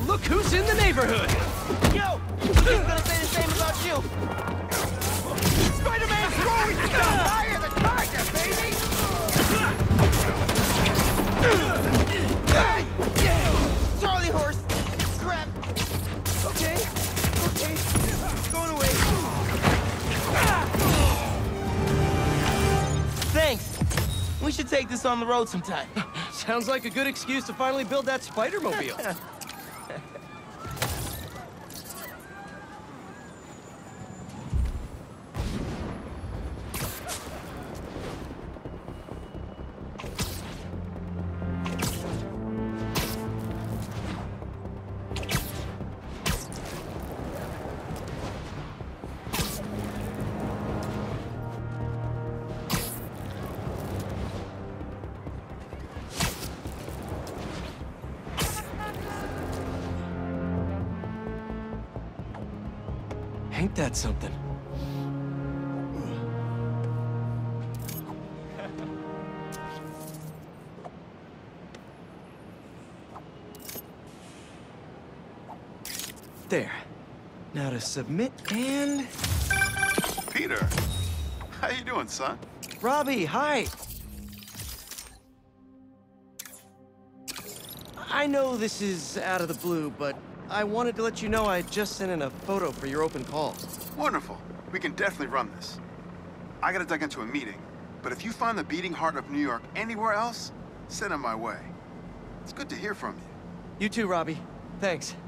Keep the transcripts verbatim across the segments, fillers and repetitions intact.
look who's in the neighborhood! Yo! He's gonna say the same about you! Spider-Man's throwing stuff! Fire the target, baby! Charlie horse! Crap! Okay, okay, it's going away. Thanks! We should take this on the road sometime. Sounds like a good excuse to finally build that Spider-Mobile. Ain't that something? There. Now to submit and... Peter, how you doing, son? Robbie, hi! I know this is out of the blue, but I wanted to let you know I just sent in a photo for your open call. Wonderful. We can definitely run this. I gotta duck into a meeting, but if you find the beating heart of New York anywhere else, send it my way. It's good to hear from you. You too, Robbie. Thanks.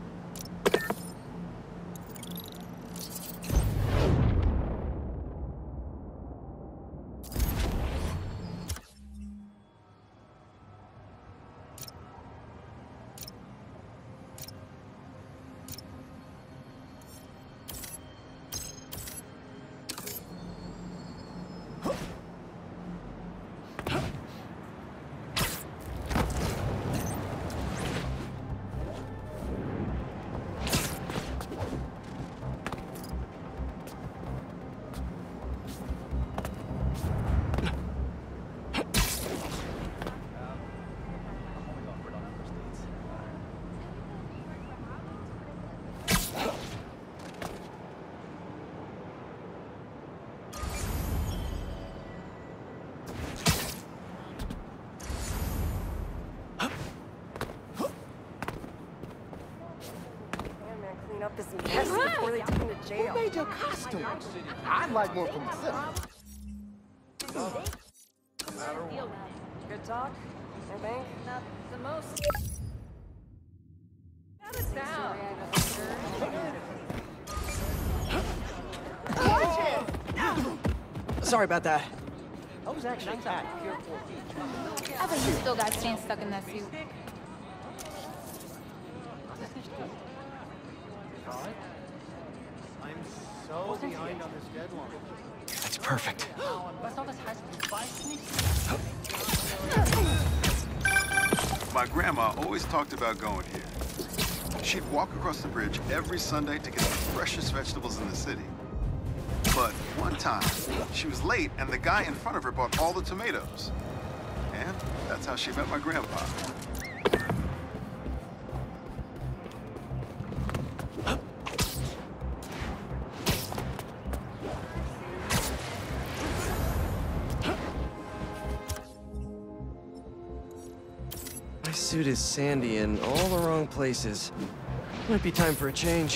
Up this mess before they take him to jail. Who made your costume? I'd like more for myself. Good talk. I think. Not the most. That is down. Sorry about that. I was actually tired. I think you still got Stan stuck in that suit. I'm so behind on this deadline. That's perfect. My grandma always talked about going here. She'd walk across the bridge every Sunday to get the freshest vegetables in the city. But one time, she was late and the guy in front of her bought all the tomatoes. And that's how she met my grandpa. My suit is sandy in all the wrong places. Might be time for a change.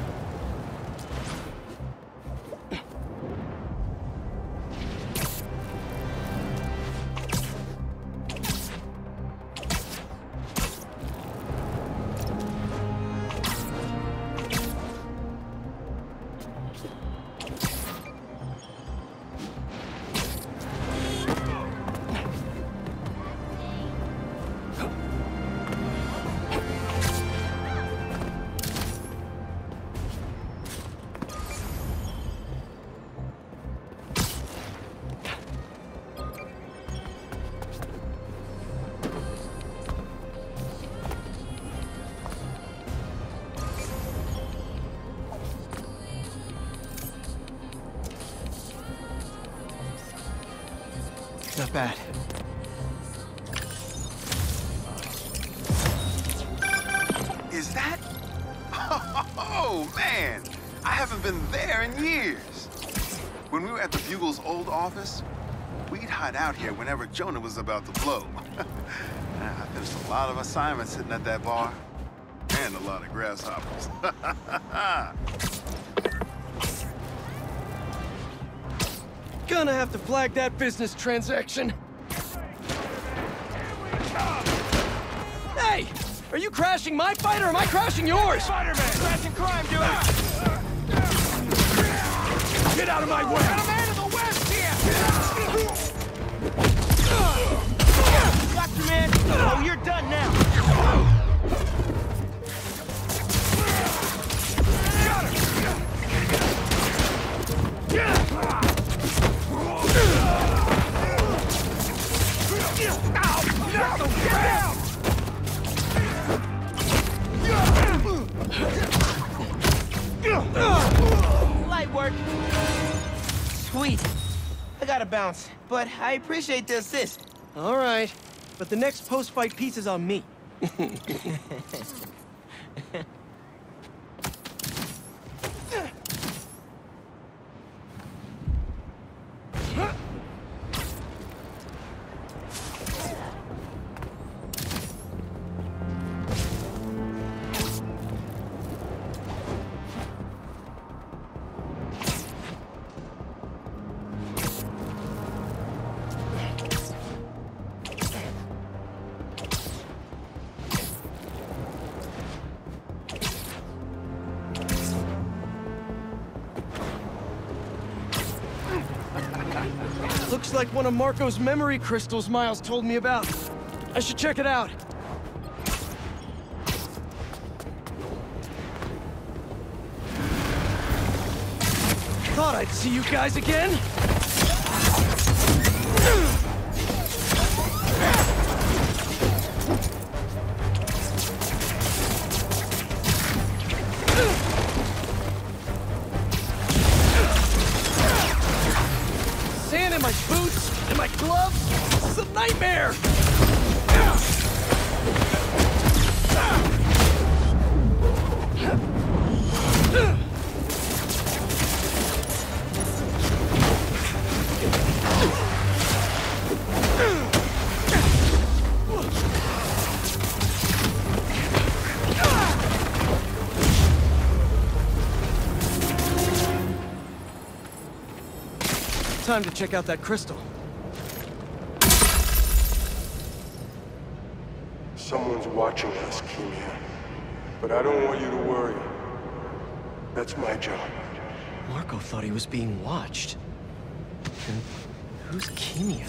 Not bad. Is that? Oh, man. I haven't been there in years. When we were at the Bugle's old office, we'd hide out here whenever Jonah was about to blow. I finished a lot of assignments sitting at that bar. And a lot of grasshoppers. Gonna have to flag that business transaction. Hey! Are you crashing my fight or am I crashing yours? Spider-Man! Crashing crime, dude! Get out of my way! Got a man in the west here! Got you, man! Oh, you're done now! Got him! Ow! No! Get down! Light work. Sweet. I gotta bounce, but I appreciate the assist. All right, but the next post-fight piece is on me. Looks like one of Marco's memory crystals Miles told me about. I should check it out. Thought I'd see you guys again. Sand in my boots and my gloves. It's a nightmare. Time to check out that crystal. Someone's watching us, Keemia. But I don't want you to worry. That's my job. Marco thought he was being watched. And who's Keemia?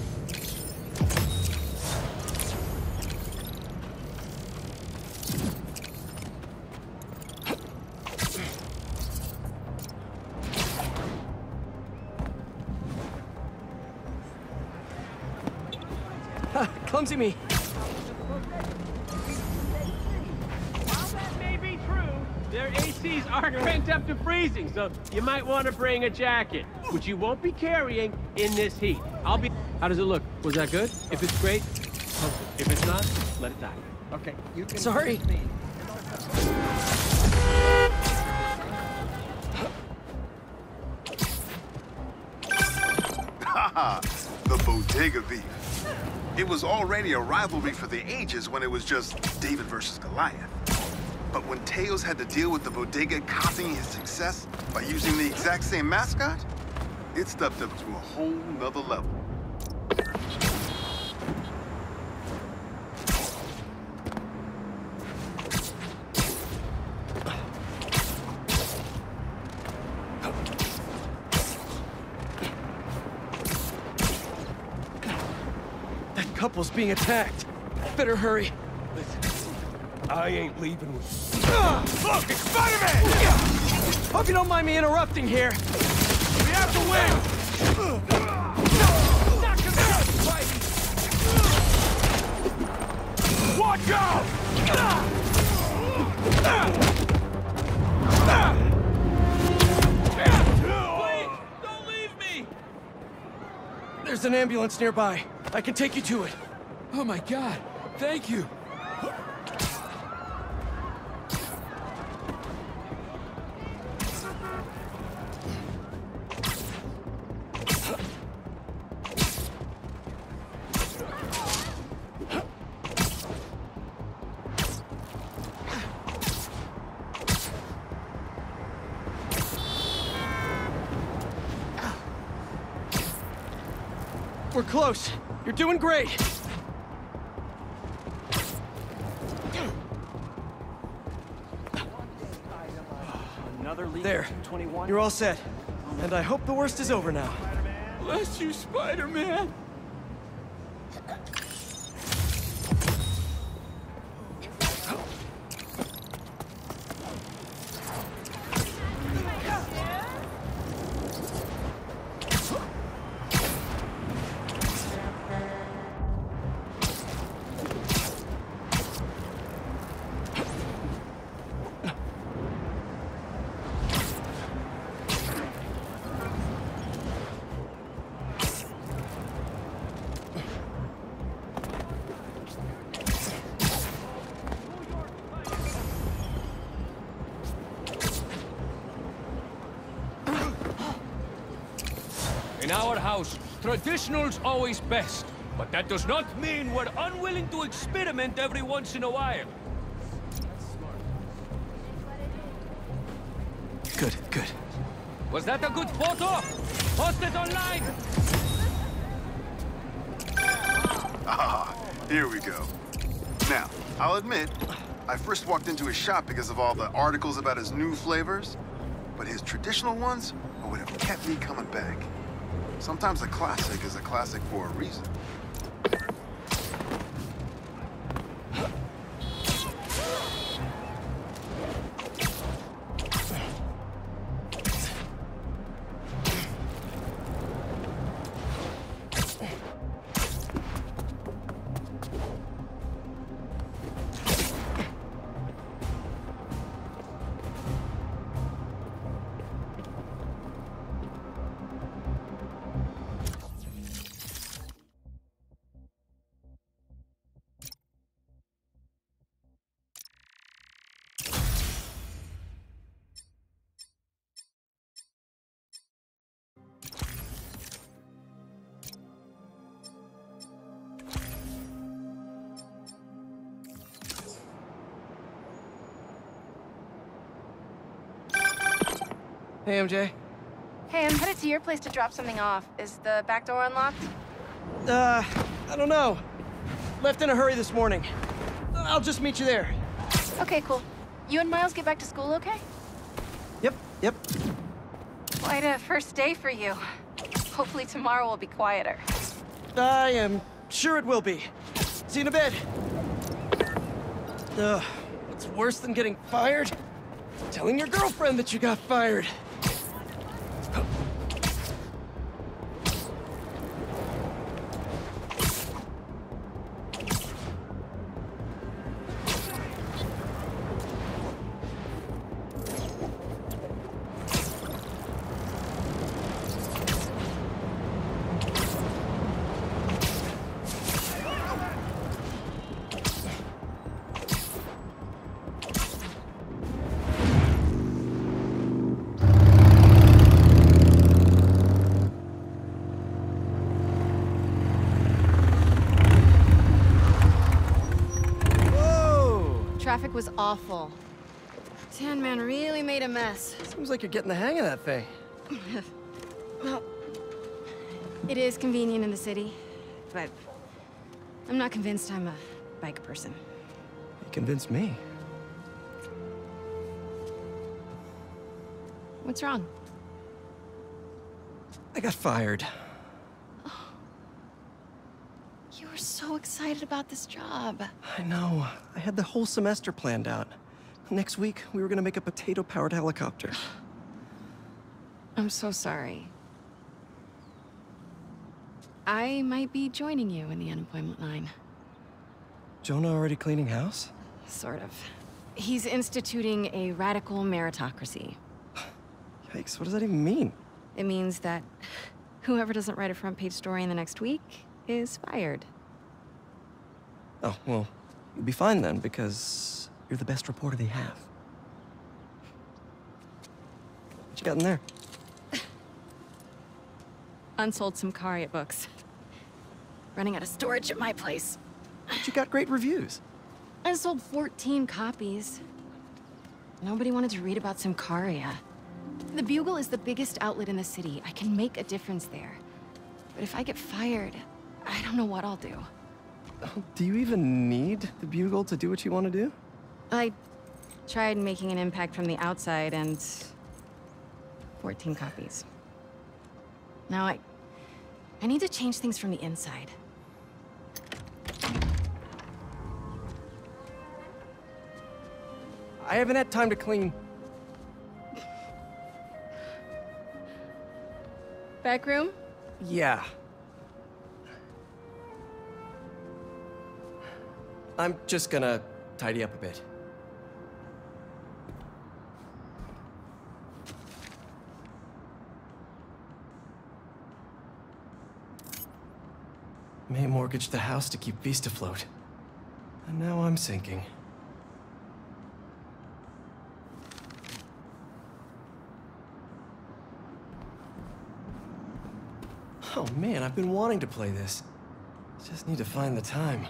Clumsy me. While that may be true, their A Cs are cranked up to freezing, so you might want to bring a jacket, which you won't be carrying in this heat. I'll be... How does it look? Was that good? If it's great, perfect. If it's not, let it die. Okay, you can... Sorry. Haha, the bodega beef. It was already a rivalry for the ages when it was just David versus Goliath. But when Tails had to deal with the bodega copying his success by using the exact same mascot, it stepped up to a whole nother level. Couple's being attacked. Better hurry. I ain't leaving with you. Uh, look, it's Spider-Man! Hope you don't mind me interrupting here. We have to win! Knock him out, Spidey! Watch out! Please, don't leave me! There's an ambulance nearby. I can take you to it. Oh my God, thank you. We're close. You're doing great. Another leak. There. twenty-one. You're all set. And I hope the worst is over now. Bless you, Spider-Man. In our house, traditional's always best. But that does not mean we're unwilling to experiment every once in a while. Good, good. Was that a good photo? Post it online! Ah, here we go. Now, I'll admit, I first walked into his shop because of all the articles about his new flavors, but his traditional ones are what have kept me coming back. Sometimes a classic is a classic for a reason. Hey, M J. Hey, I'm headed to your place to drop something off. Is the back door unlocked? Uh, I don't know. Left in a hurry this morning. I'll just meet you there. Okay, cool. You and Miles get back to school okay? Yep, yep. Quite a first day for you. Hopefully tomorrow will be quieter. I am sure it will be. See you in a bit. Ugh, what's worse than getting fired? Telling your girlfriend that you got fired. Traffic was awful. Tan Man really made a mess. Seems like you're getting the hang of that thing. Well, it is convenient in the city, but I'm not convinced I'm a bike person. You convinced me. What's wrong? I got fired. You were so excited about this job. I know. I had the whole semester planned out. Next week, we were gonna make a potato-powered helicopter. I'm so sorry. I might be joining you in the unemployment line. Jonah already cleaning house? Sort of. He's instituting a radical meritocracy. Yikes, what does that even mean? It means that whoever doesn't write a front-page story in the next week is fired. Oh, well, you'll be fine then, because you're the best reporter they have. What you got in there? Unsold Symkaria books. Running out of storage at my place. But you got great reviews. I sold fourteen copies. Nobody wanted to read about Symkaria. The Bugle is the biggest outlet in the city. I can make a difference there. But if I get fired, I don't know what I'll do. Do you even need the Bugle to do what you want to do? I tried making an impact from the outside and... fourteen copies. Now I... I need to change things from the inside. I haven't had time to clean... Back room? Yeah. I'm just gonna tidy up a bit. May mortgaged the house to keep Beast afloat. And now I'm sinking. Oh man, I've been wanting to play this. Just need to find the time.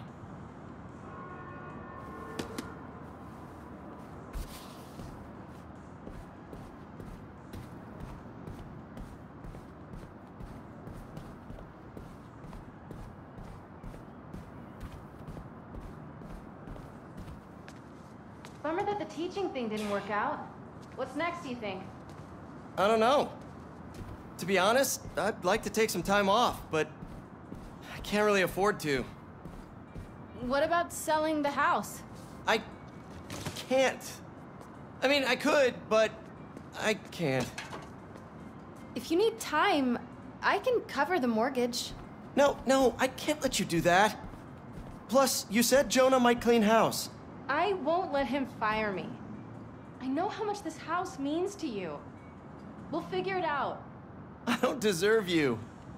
Bummer that the teaching thing didn't work out. What's next, do you think? I don't know. To be honest, I'd like to take some time off, but I can't really afford to. What about selling the house? I can't. I mean, I could, but I can't. If you need time, I can cover the mortgage. No, no, I can't let you do that. Plus, you said Jonah might clean house. I won't let him fire me. I know how much this house means to you. We'll figure it out. I don't deserve you.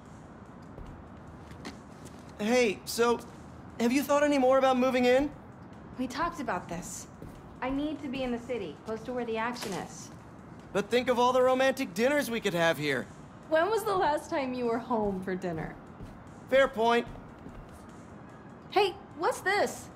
Hey, so, have you thought any more about moving in? We talked about this. I need to be in the city, close to where the action is. But think of all the romantic dinners we could have here. When was the last time you were home for dinner? Fair point. Hey, what's this?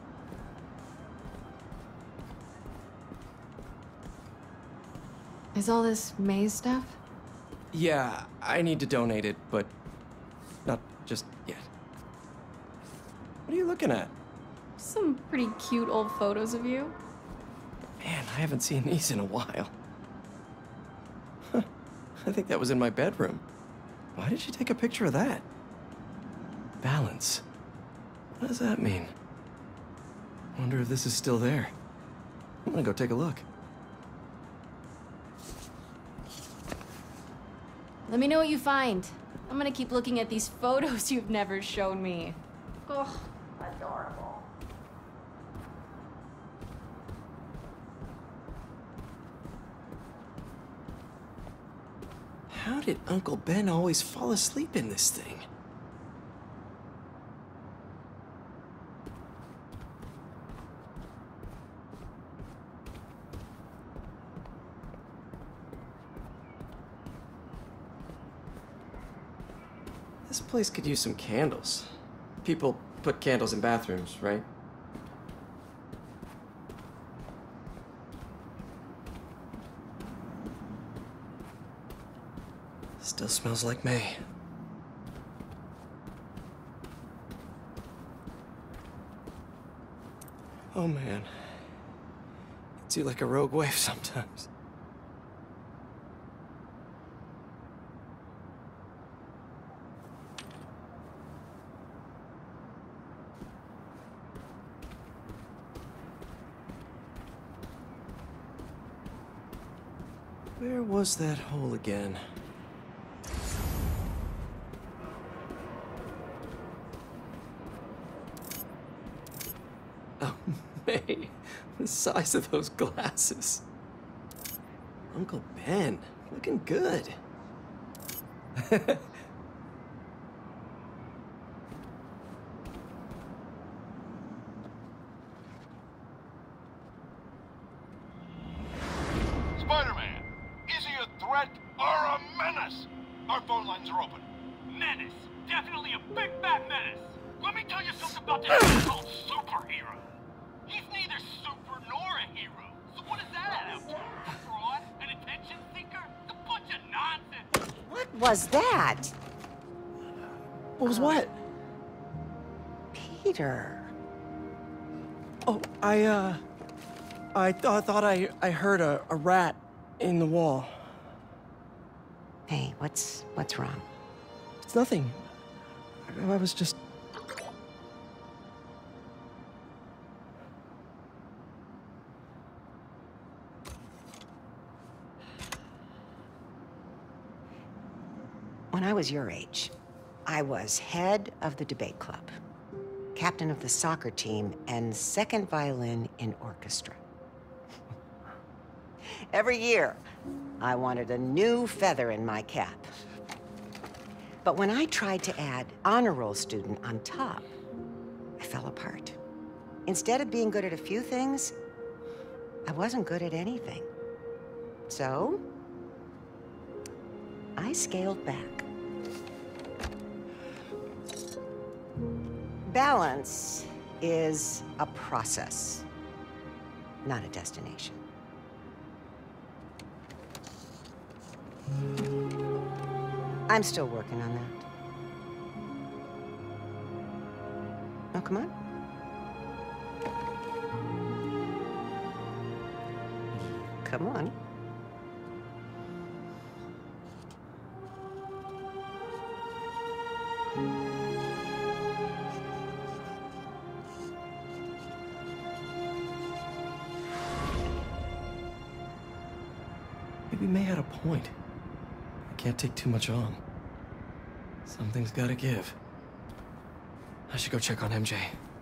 Is all this May's stuff? Yeah, I need to donate it, but not just yet. What are you looking at? Some pretty cute old photos of you. Man, I haven't seen these in a while. Huh. I think that was in my bedroom. Why did you take a picture of that? Balance. What does that mean? Wonder if this is still there. I'm gonna go take a look. Let me know what you find. I'm gonna keep looking at these photos you've never shown me. Ugh, adorable. How did Uncle Ben always fall asleep in this thing? This place could use some candles. People put candles in bathrooms, right? Still smells like May. Oh man. Hits you like a rogue wave sometimes. Where was that hole again? Oh, May, the size of those glasses. Uncle Ben, looking good. Spider-Man, is he a threat or a menace? Our phone lines are open. Menace. Definitely a big fat menace. Let me tell you something about this thing called superhero. He's neither super nor a hero. So what does that add up to? A fraud? An attention seeker? It's a bunch of nonsense. What was that? What was what? Peter. Oh, I, uh... I, th I thought I, I heard a, a rat in the wall. Hey, what's... what's wrong? It's nothing. I, I was just... When I was your age, I was head of the debate club, captain of the soccer team, and second violin in orchestra. Every year, I wanted a new feather in my cap. But when I tried to add honor roll student on top, I fell apart. Instead of being good at a few things, I wasn't good at anything. So, I scaled back. Balance is a process, not a destination. I'm still working on that. Oh, come on. Come on. Maybe May had a point. I can't take too much on. Something's gotta give. I should go check on M J.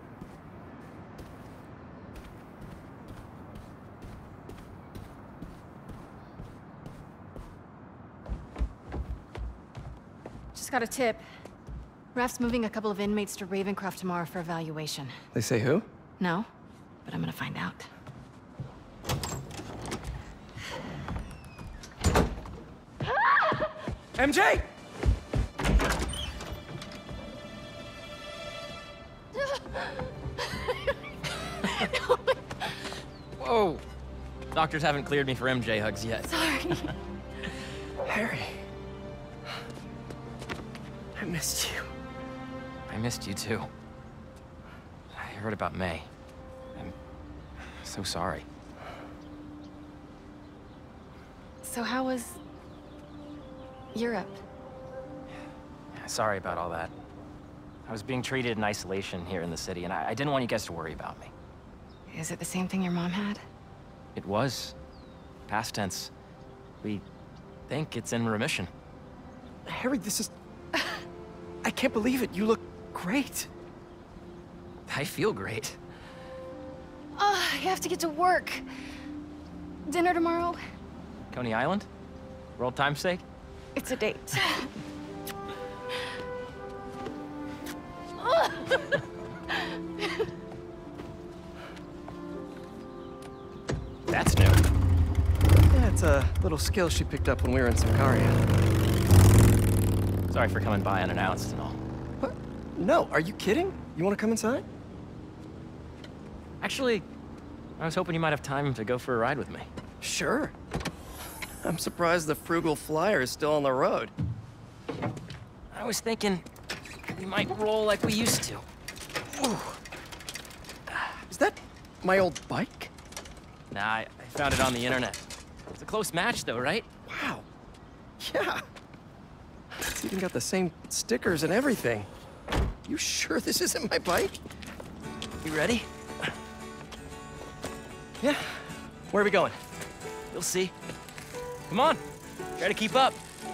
Just got a tip. Raph's moving a couple of inmates to Ravencroft tomorrow for evaluation. They say who? No, but I'm gonna find out. M J! Whoa! Doctors haven't cleared me for M J hugs yet. Sorry. Harry. I missed you. I missed you too. I heard about May. I'm so sorry. So how was Europe? Sorry about all that. I was being treated in isolation here in the city, and I, I didn't want you guys to worry about me. Is it the same thing your mom had? It was. Past tense. We think it's in remission. Harry, this is... I can't believe it. You look great. I feel great. Oh, I have to get to work. Dinner tomorrow? Coney Island? For old time's sake? It's a date. That's new. Yeah, it's a little skill she picked up when we were in Sakaria. Sorry for coming by unannounced and all. What? No, are you kidding? You want to come inside? Actually, I was hoping you might have time to go for a ride with me. Sure. I'm surprised the frugal flyer is still on the road. I was thinking we might roll like we used to. Ooh. Is that my old bike? Nah, I, I found it on the internet. It's a close match though, right? Wow. Yeah. It's even got the same stickers and everything. You sure this isn't my bike? You ready? Yeah. Where are we going? You'll see. Come on. Try to keep up.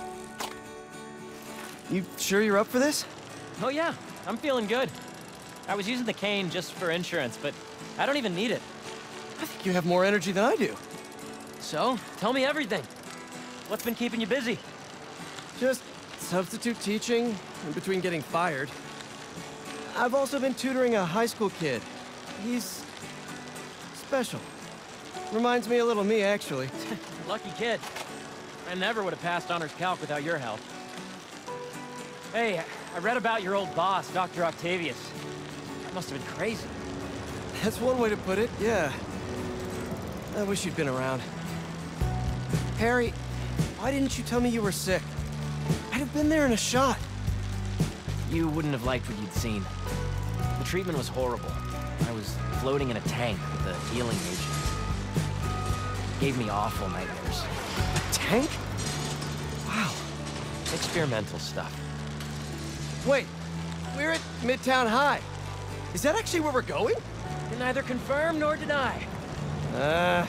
You sure you're up for this? Oh yeah, I'm feeling good. I was using the cane just for insurance, but I don't even need it. I think you have more energy than I do. So, tell me everything. What's been keeping you busy? Just substitute teaching in between getting fired. I've also been tutoring a high school kid. He's special. Reminds me a little of me, actually. Lucky kid. I never would have passed honors calc without your help. Hey, I read about your old boss, Doctor Octavius. That must have been crazy. That's one way to put it, yeah. I wish you'd been around. Harry, why didn't you tell me you were sick? I'd have been there in a shot. You wouldn't have liked what you'd seen. The treatment was horrible. I was floating in a tank with a healing agent. It gave me awful nightmares. A tank? Wow. Experimental stuff. Wait, we're at Midtown High. Is that actually where we're going? Can neither confirm nor deny. Uh...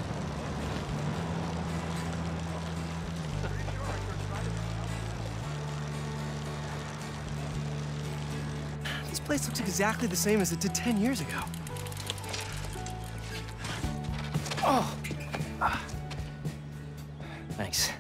This place looks exactly the same as it did ten years ago. Oh! Ah. Thanks.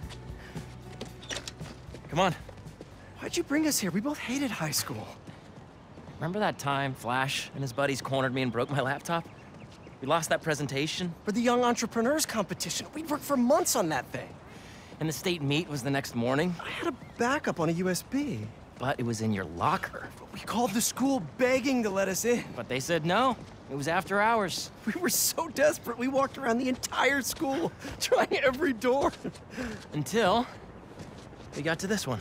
Come on. Why'd you bring us here? We both hated high school. Remember that time Flash and his buddies cornered me and broke my laptop? We lost that presentation. For the Young Entrepreneurs Competition. We'd worked for months on that thing. And the state meet was the next morning. I had a backup on a U S B. But it was in your locker. We called the school begging to let us in. But they said no. It was after hours. We were so desperate, we walked around the entire school, trying every door. Until we got to this one.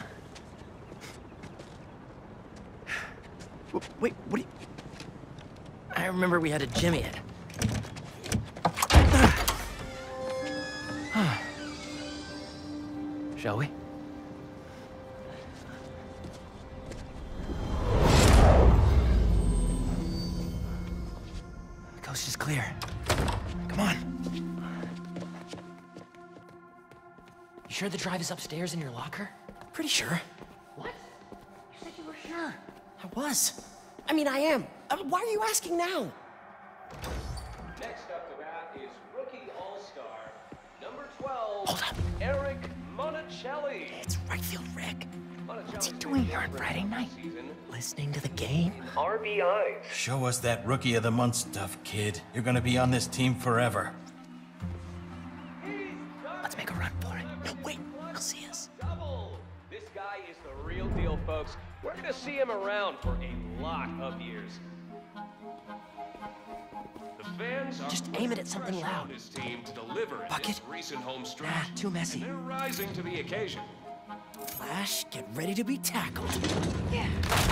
Wait, what do you... I remember we had to jimmy it. Shall we? The coast is clear. Come on. You sure the drive is upstairs in your locker? Pretty sure. What? You said you were sure. I was. I mean, I am. Uh, why are you asking now? Next up to bat is rookie all-star, number twelve, Hold up. Eric Monticelli. It's right field Rick. What's he doing here on Friday night? Listening to the game? R B I. Show us that Rookie of the Month stuff, kid. You're gonna be on this team forever. Let's make a run for it. No, wait. He'll see us. Double. This guy is the real deal, folks. We're gonna see him around for a lot of years. The fans are Just aim it at something loud. His team to deliver in Bucket? this recent home stretch. Ah, too messy. And they're rising to the occasion. Flash, get ready to be tackled. Yeah.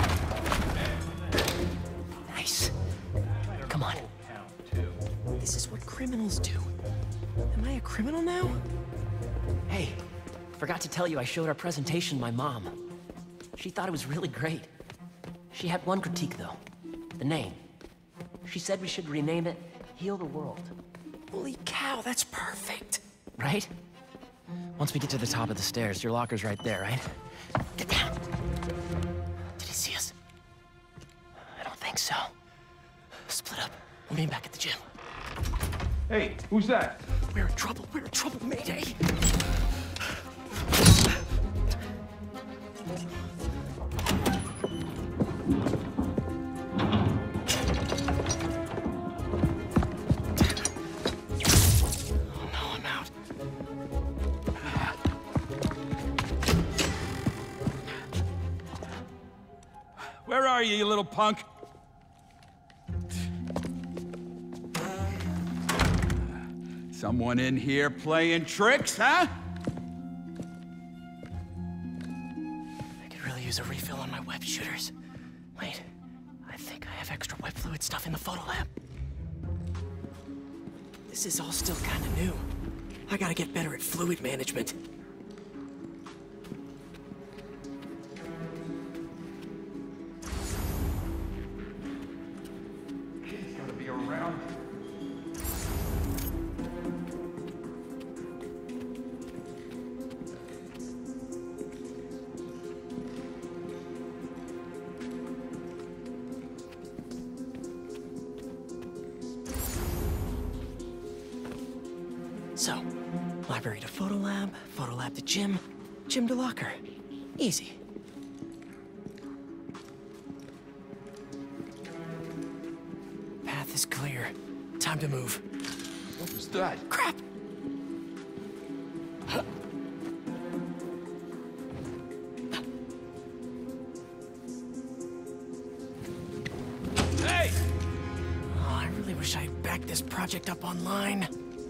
Nice. Come on. This is what criminals do. Am I a criminal now? Hey, forgot to tell you I showed our presentation to my mom. She thought it was really great. She had one critique, though. The name. She said we should rename it Heal the World. Holy cow, that's perfect. Right? Once we get to the top of the stairs, your locker's right there, right? Get down. Did he see us? I don't think so. Split up. We'll meet back at the gym. Hey, who's that? We're in trouble. We're in trouble, Mayday. Where are you, you little punk? Someone in here playing tricks, huh? I could really use a refill on my web shooters. Wait, I think I have extra web fluid stuff in the photo lab. This is all still kind of new. I gotta get better at fluid management. He's gonna be around. So, library to photo lab, photo lab to gym, gym to locker. Easy. Path is clear. Time to move. What was that? Crap! Hey! Oh, I really wish I had backed this project up online.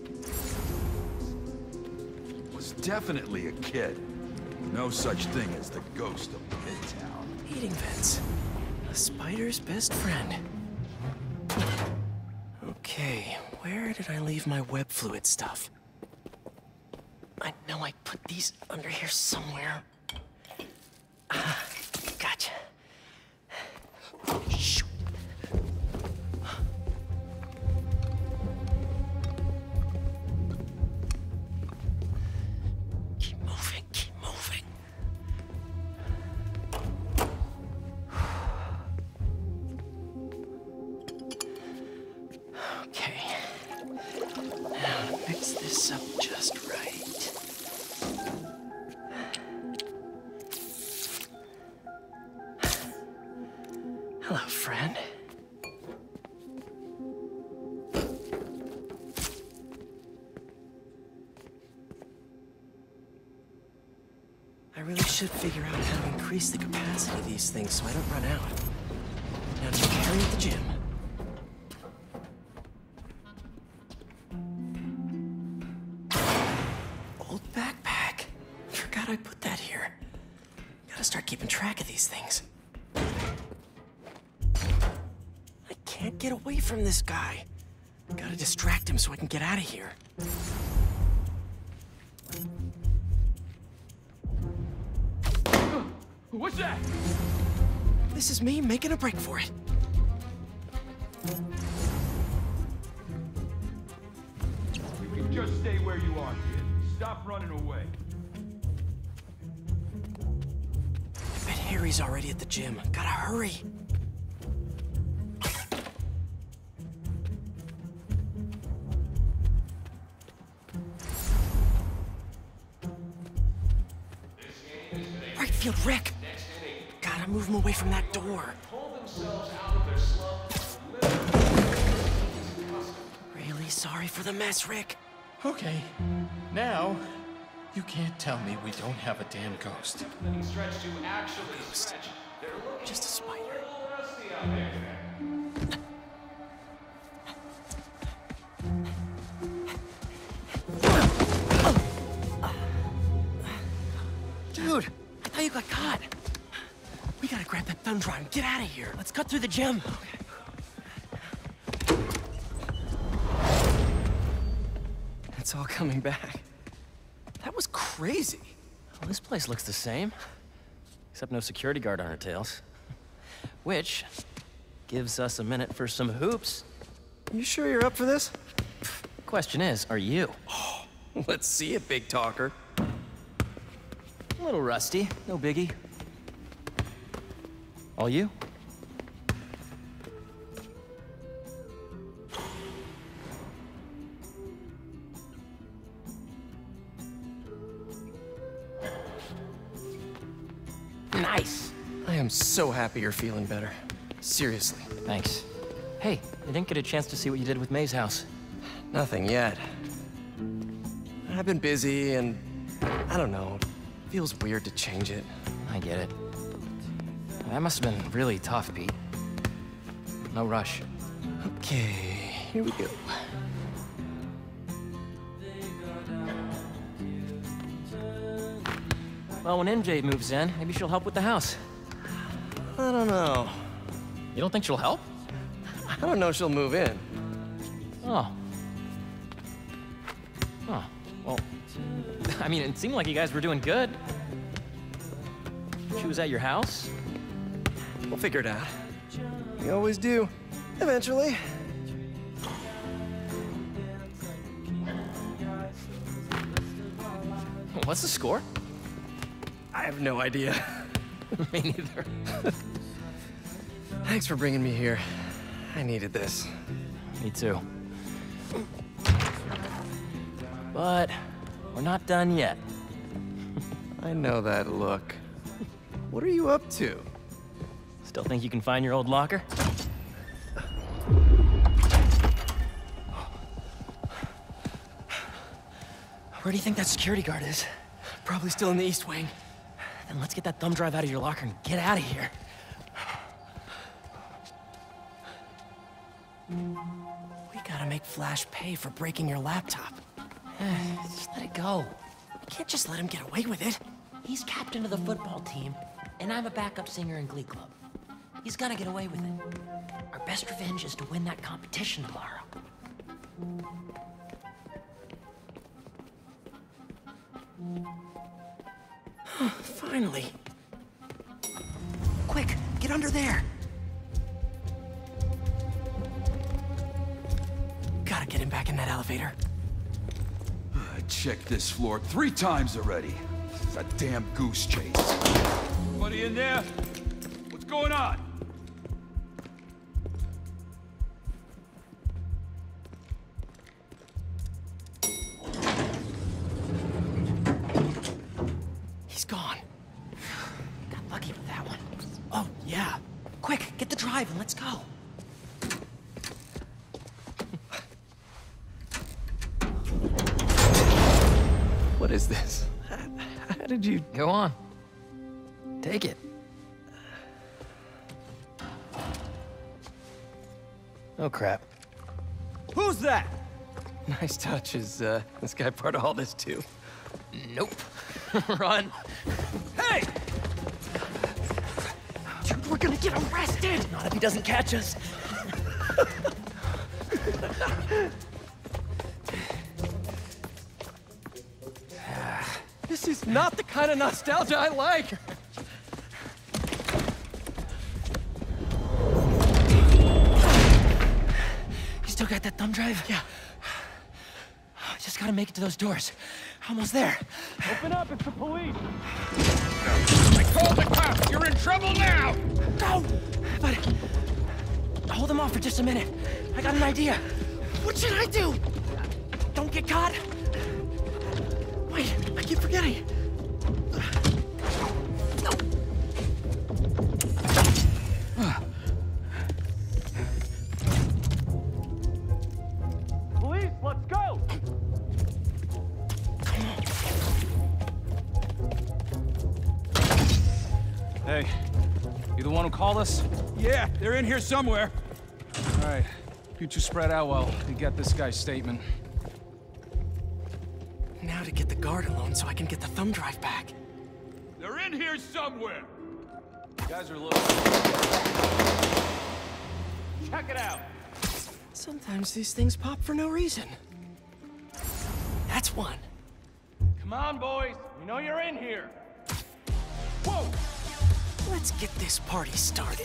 Was definitely a kid. No such thing as the ghost of Midtown. Heating vents. A spider's best friend. Okay, where did I leave my web fluid stuff? I know I put these under here somewhere. Ah, gotcha. Shoot. Keep moving, keep moving. Okay. Now mix this up just right. Hello, friend. I really should figure out how to increase the capacity of these things so I don't run out. Now to carry at the gym. Old backpack. Forgot I put that here. Gotta start keeping track of these things. I can't get away from this guy. Gotta distract him so I can get out of here. What's that? This is me making a break for it. You can just stay where you are, kid. Stop running away. I bet Harry's already at the gym. Gotta hurry. Right field, Rick! Gotta move him away from that door. Really sorry for the mess, Rick. Okay, now you can't tell me we don't have a damn ghost. Ghost. Just a spider. Dude, I thought you got caught. We gotta grab that thumb drive and get out of here. Let's cut through the gym. Okay. It's all coming back. That was crazy. Well, this place looks the same. Except no security guard on our tails. Which gives us a minute for some hoops. You sure you're up for this? Question is, are you? Oh, let's see it, big talker. A little rusty, no biggie. All you? Nice! I am so happy you're feeling better. Seriously. Thanks. Hey, I didn't get a chance to see what you did with May's house. Nothing yet. I've been busy and I don't know. Feels weird to change it. I get it. That must have been really tough, Pete. No rush. Okay, here we go. Well, when M J moves in, maybe she'll help with the house. I don't know. You don't think she'll help? I don't know if she'll move in. Oh. Oh, well, I mean, it seemed like you guys were doing good. She was at your house? We'll figure it out. We always do. Eventually. What's the score? I have no idea. Me neither. Thanks for bringing me here. I needed this. Me too. But we're not done yet. I know that look. What are you up to? Still think you can find your old locker? Where do you think that security guard is? Probably still in the East Wing. Then let's get that thumb drive out of your locker and get out of here. We gotta make Flash pay for breaking your laptop. Just let it go. You can't just let him get away with it. He's captain of the football team, and I'm a backup singer in Glee Club. He's gonna get away with it. Our best revenge is to win that competition tomorrow. Finally. Quick, get under there. Gotta get him back in that elevator. I checked this floor three times already. It's a damn goose chase. Anybody in there? What's going on? He's gone. Got lucky with that one. Oh, yeah. Quick, get the drive and let's go. What is this? How, how did you... Go on. Take it. Oh, crap. Who's that? Nice touch. Is uh, this guy part of all this, too? Nope. Run. Hey! Dude, we're gonna get arrested! Not if he doesn't catch us. This is not the kind of nostalgia I like. You still got that thumb drive? Yeah. Just gotta make it to those doors. Almost there. Open up, it's the police. I called the cops! You're in trouble now! No! But... hold them off for just a minute. I got an idea. What should I do? Don't get caught? Wait, I keep forgetting. No. Police, let's go! Hey, you the one who called us? Yeah, they're in here somewhere. All right, you two spread out while we get this guy's statement. Now to get the guard alone so I can get the thumb drive back. They're in here somewhere. You guys are a little... Check it out. Sometimes these things pop for no reason. That's one. Come on, boys. We know you're in here. Whoa! Let's get this party started.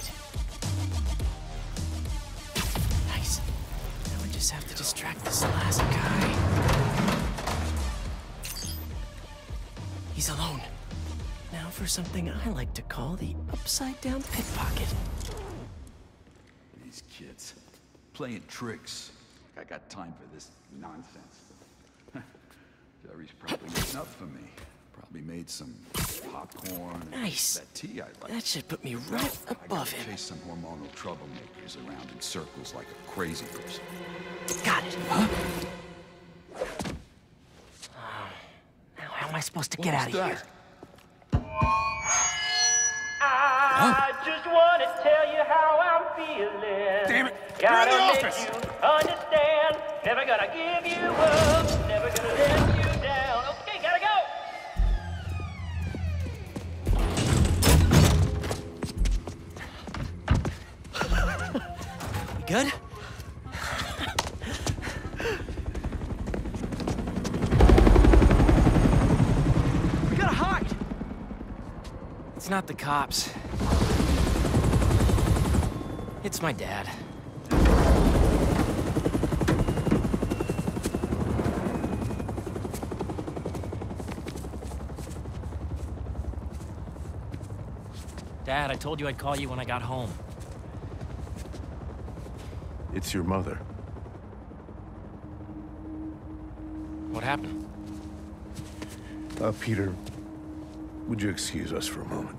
Nice. Now we just have to distract this last guy. He's alone. Now for something I like to call the upside-down pickpocket. These kids, playing tricks. I got time for this nonsense. Jerry's probably getting up for me. Probably made some popcorn. And Nice. that tea I like. That should put me right I above gotta him. chase some hormonal troublemakers around in circles like a crazy person. Got it. Huh? Now, how am I supposed to get out of here? I just want to tell you how I'm feeling. Damn it! Gotta You're in the make office! you understand. Never gonna give you up. Never gonna let you down. Okay, gotta go. You good? We gotta hide! It's not the cops. It's my dad. Dad, I told you I'd call you when I got home. It's your mother. What happened? Uh, Peter, would you excuse us for a moment?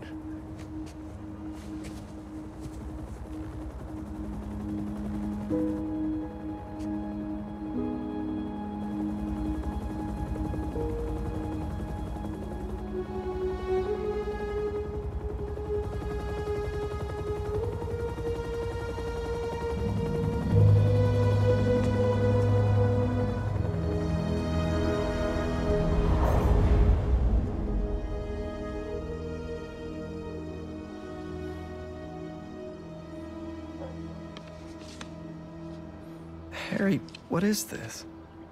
Harry, what is this?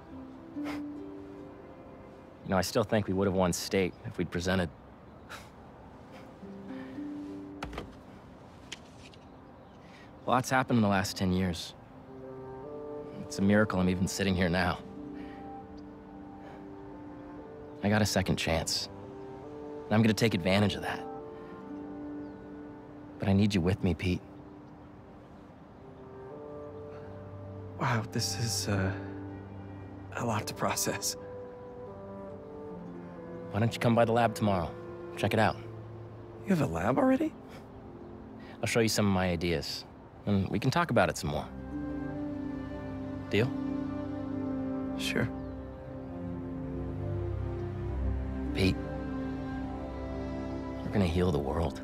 You know, I still think we would have won state if we'd presented. A lot's happened in the last ten years. It's a miracle I'm even sitting here now. I got a second chance. And I'm gonna take advantage of that. But I need you with me, Pete. Wow, this is, uh, a lot to process. Why don't you come by the lab tomorrow? Check it out. You have a lab already? I'll show you some of my ideas, and we can talk about it some more. Deal? Sure. Pete, we're gonna heal the world.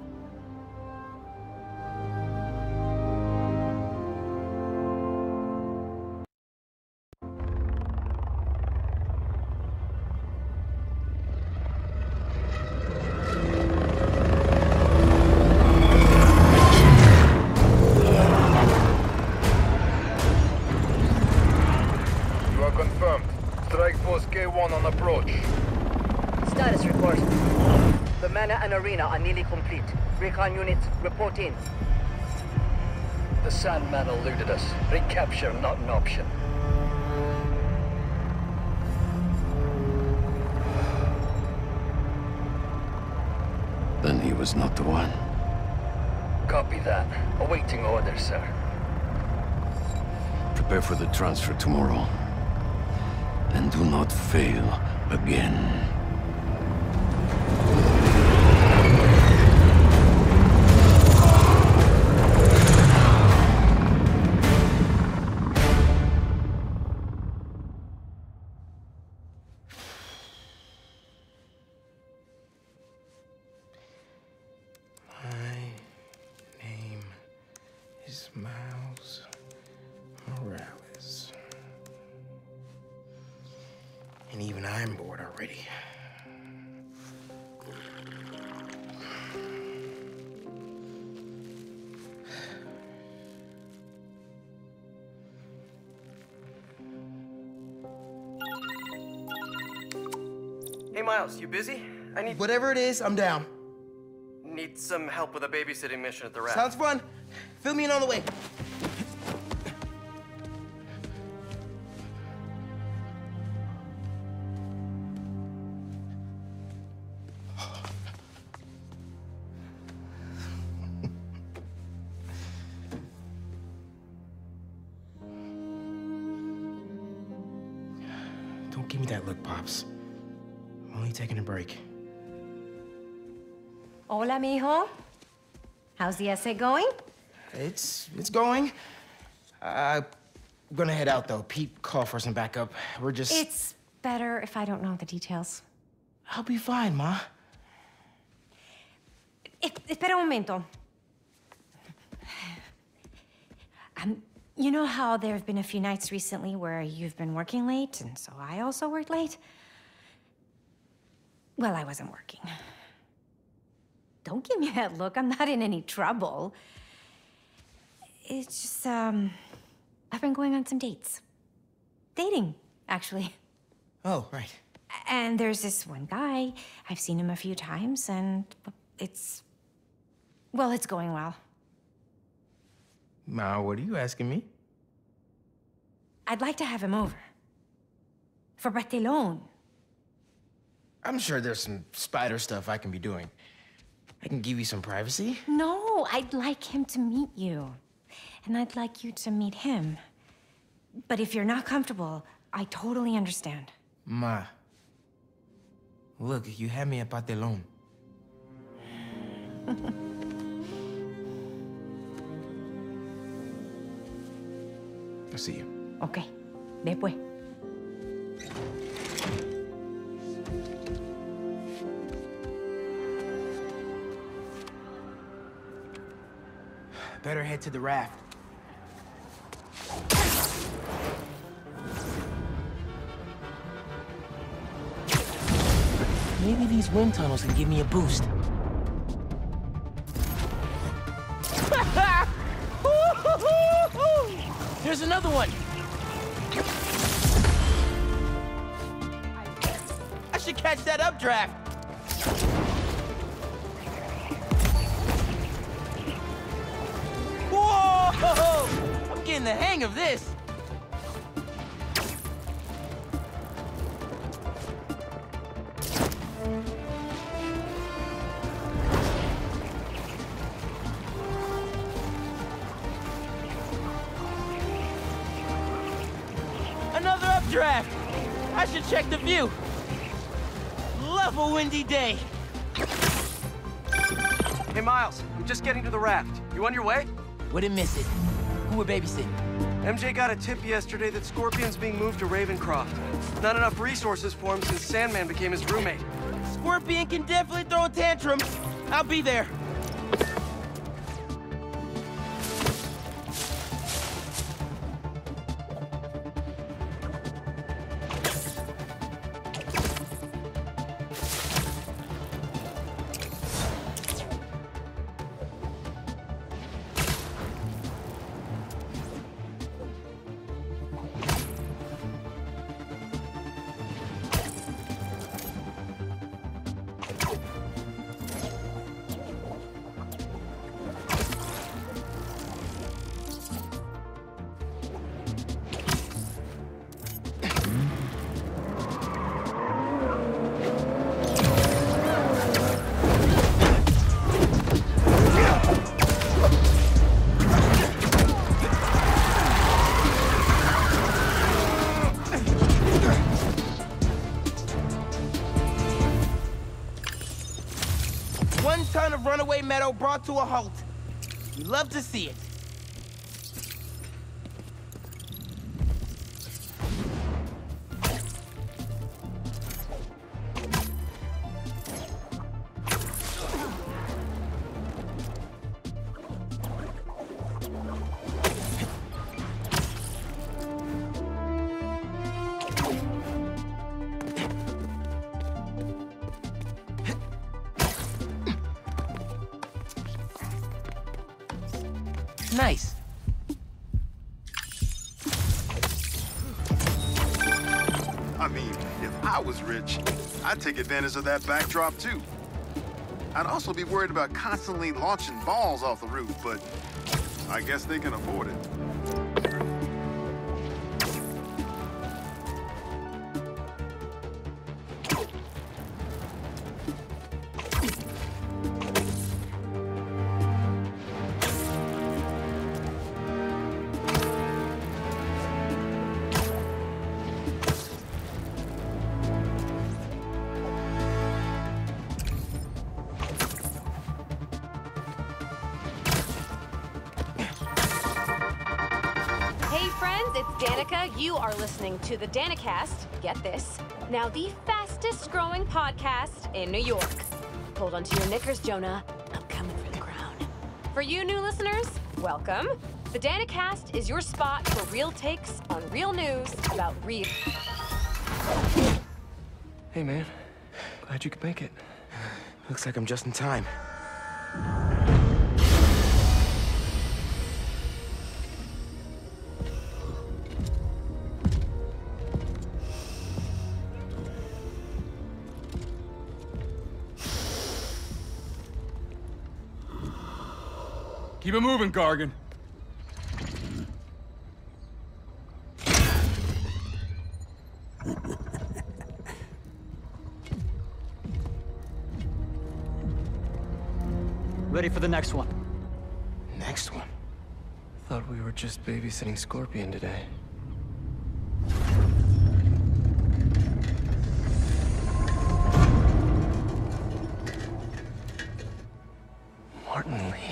Are nearly complete. Recon units, report in. The Sandman eluded us. Recapture not an option. Then he was not the one. Copy that. Awaiting orders, sir. Prepare for the transfer tomorrow. And do not fail again. Miles Morales. And even I'm bored already. Hey, Miles, you busy? I need... Whatever it is, I'm down. Need some help with a babysitting mission at the raft. Sounds fun. Fill me in on the way. Don't give me that look, Pops. I'm only taking a break. Hola, mijo. How's the essay going? It's it's going. Uh, I'm gonna head out though. Pete called for some backup. We're just. It's better if I don't know the details. I'll be fine, Ma. E espera un momento. Um, you know how there have been a few nights recently where you've been working late, and so I also worked late? Well, I wasn't working. Don't give me that look. I'm not in any trouble. It's just, um, I've been going on some dates. Dating, actually. Oh, right. And there's this one guy. I've seen him a few times, and it's, well, it's going well. Ma, what are you asking me? I'd like to have him over. For Bartellone. I'm sure there's some spider stuff I can be doing. I can give you some privacy. No, I'd like him to meet you. And I'd like you to meet him. But if you're not comfortable, I totally understand. Ma. Look, you had me at Bartellone. I'll see you. Okay. Después. Better head to the raft. Maybe these wind tunnels can give me a boost. Here's another one. should catch that updraft. Whoa! I'm getting the hang of this. Another updraft. I should check the view. Love a windy day. Hey, Miles, I'm just getting to the raft. You on your way? Wouldn't miss it. Who we're babysitting? M J got a tip yesterday that Scorpion's being moved to Ravencroft. Not enough resources for him since Sandman became his roommate. Scorpion can definitely throw a tantrum. I'll be there. One ton of runaway meadow brought to a halt. You love to see it. Nice. I mean, if I was rich, I'd take advantage of that backdrop too. I'd also be worried about constantly launching balls off the roof, but I guess they can afford it. It's Danica. You are listening to the Danicast. Get this. Now the fastest growing podcast in New York. Hold on to your knickers, Jonah. I'm coming for the crown. For you new listeners, welcome. The Danicast is your spot for real takes on real news about real... Hey, man. Glad you could make it. Looks like I'm just in time. Keep it moving, Gargan. Ready for the next one. Next one? Thought we were just babysitting Scorpion today. Martin Lee.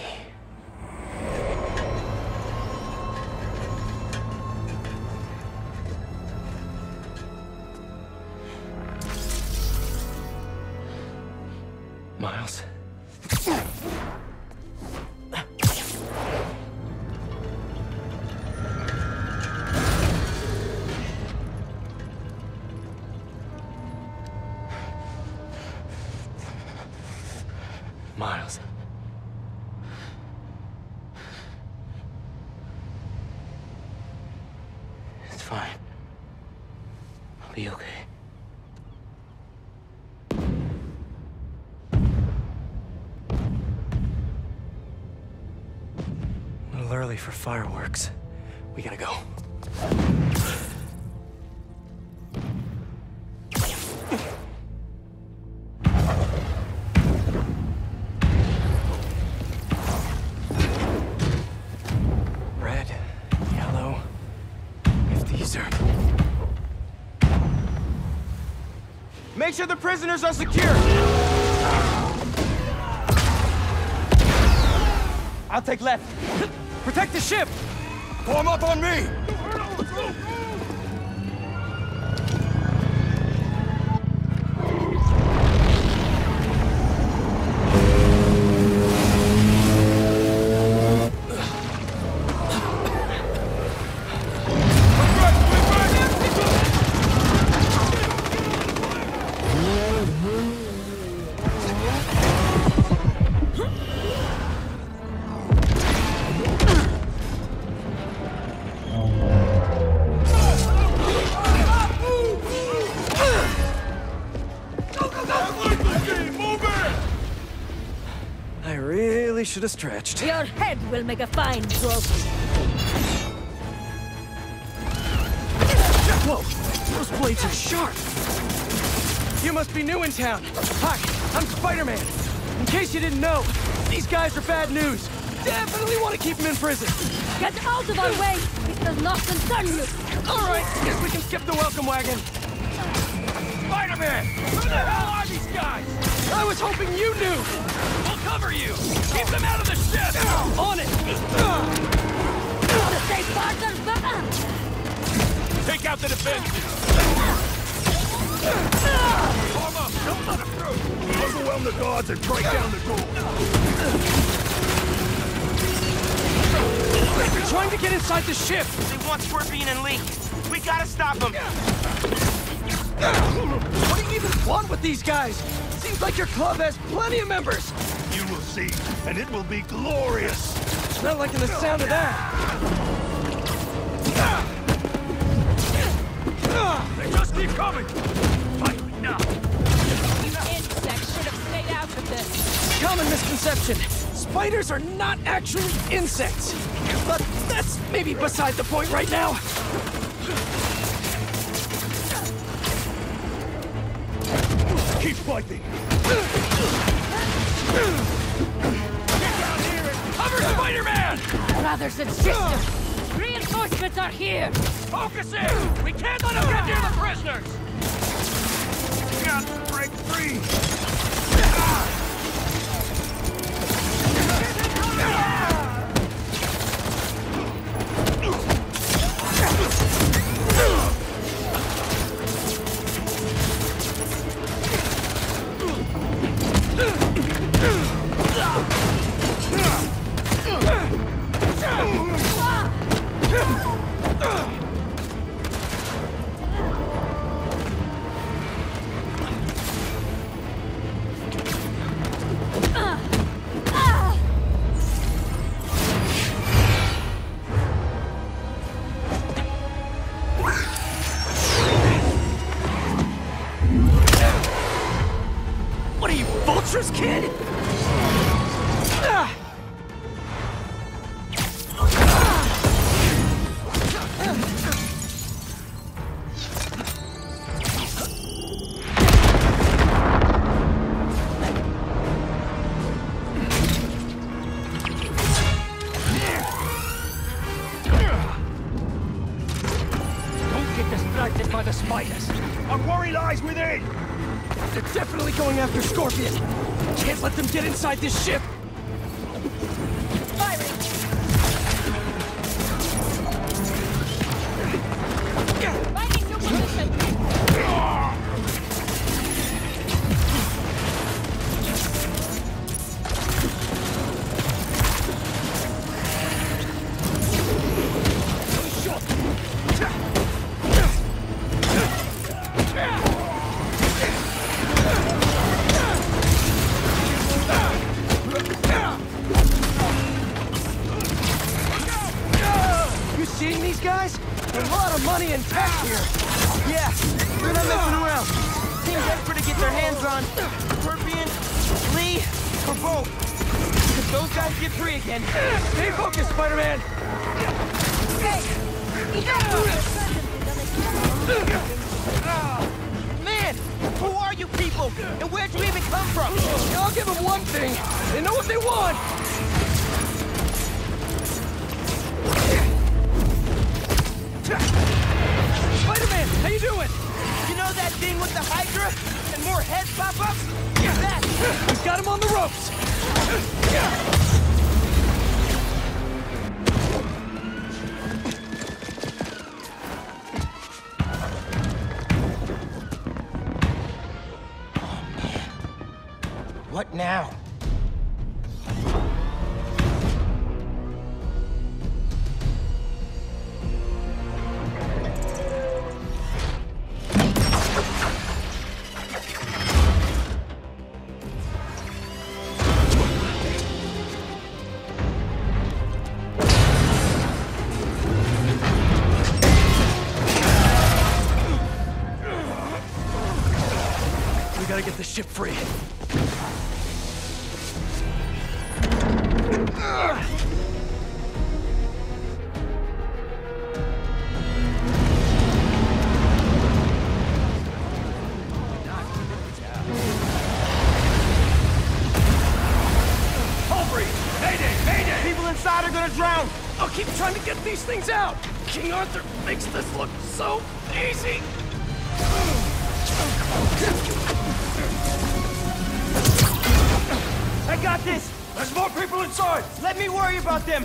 Miles. Miles. It's fine. I'll be okay. little early for fireworks. We gotta go. Red, yellow. If these are... Make sure the prisoners are secure! I'll take left. Protect the ship! Form up on me! I really should have stretched. Your head will make a fine trophy. Whoa! Those blades are sharp! You must be new in town. Hi, I'm Spider-Man. In case you didn't know, these guys are bad news. Definitely want to keep them in prison. Get out of our way! It does not concern you! All right, guess we can skip the welcome wagon. Spider-Man! Who the hell are these guys? I was hoping you knew! We'll cover you! Keep them out of the ship! On it! To stay farther back! Take out the defenses! Form up! Don't let them through! Overwhelm the guards and break down the door! They're trying to get inside the ship! They want Scorpion and Lee. We gotta stop them! What do you even want with these guys? Seems like your club has plenty of members! You will see, and it will be glorious! Not liking the sound of that! They just keep coming! Finally, now! Insects should have stayed out of this! Common misconception. Spiders are not actually insects. But that's maybe beside the point right now. Keep fighting! Cover Spider-Man! Brothers and sisters, reinforcements are here! Focus in! We can't let them get near the prisoners! We got to break free! Kid! Ah! Don't get distracted by the spiders. Our worry lies within! They're definitely going after Scorpion. Can't let them get inside this ship. Firing! Finding new position! Seeing these guys? A lot of money and tech here. Yeah, they're not messing around. Seems desperate to get their hands on Scorpion, Lee, or both. If those guys get free again, Stay focused, Spider-Man! Man, who are you people? And where'd you even come from? I'll give them one thing. They know what they want. Spider-Man, how you doing? You know that thing with the Hydra? And more heads pop up? Yeah, that! We've got him on the ropes! What now? We gotta get the ship free. People inside are gonna drown! I'll keep trying to get these things out! King Arthur makes this look so easy! I got this! There's more people inside! Let me worry about them!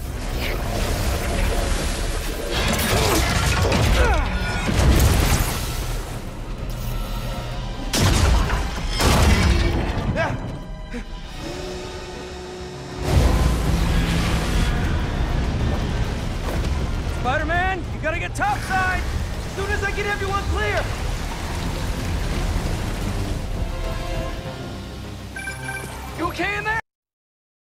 Spider-Man, you gotta get topside! As soon as I get everyone clear! You okay in there?